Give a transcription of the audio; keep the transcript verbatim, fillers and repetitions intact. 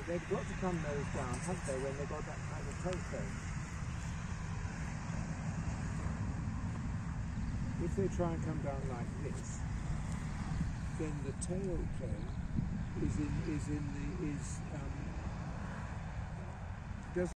they've got to come nose down, haven't they, when they've got that kind of tailplane. If they try and come down like this, then the tail plane is in is in the is um,